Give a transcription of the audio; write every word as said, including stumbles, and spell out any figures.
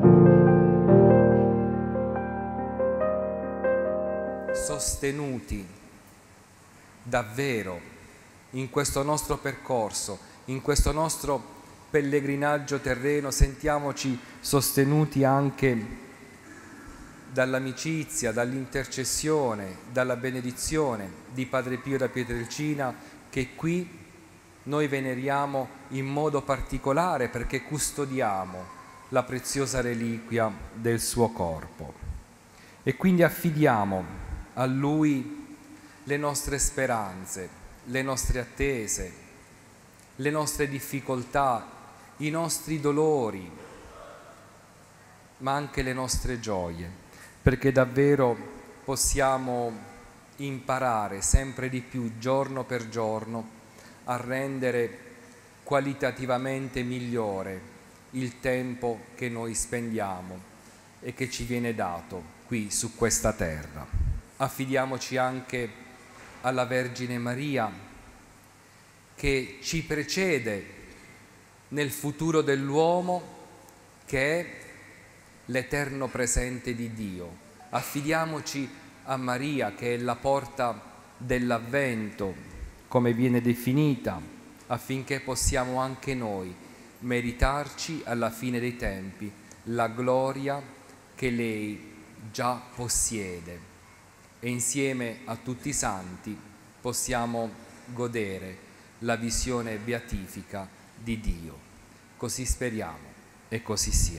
Sostenuti davvero in questo nostro percorso, in questo nostro pellegrinaggio terreno, sentiamoci sostenuti anche dall'amicizia, dall'intercessione, dalla benedizione di Padre Pio da Pietrelcina, che qui noi veneriamo in modo particolare perché custodiamo la preziosa reliquia del suo corpo. E quindi affidiamo a Lui le nostre speranze, le nostre attese, le nostre difficoltà, i nostri dolori, ma anche le nostre gioie, perché davvero possiamo imparare sempre di più, giorno per giorno, a rendere qualitativamente migliore il tempo che noi spendiamo e che ci viene dato qui su questa terra. Affidiamoci anche alla Vergine Maria, che ci precede nel futuro dell'uomo, che è l'eterno presente di Dio. Affidiamoci a Maria, che è la porta dell'Avvento, come viene definita, affinché possiamo anche noi meritarci alla fine dei tempi la gloria che lei già possiede. E insieme a tutti i santi possiamo godere la visione beatifica di Dio. Così speriamo e così sia.